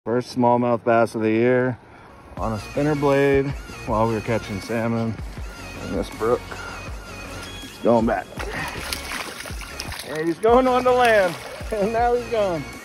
First smallmouth bass of the year on a spinner blade while we were catching salmon in this brook. He's going back. And he's going on to land. And now he's gone.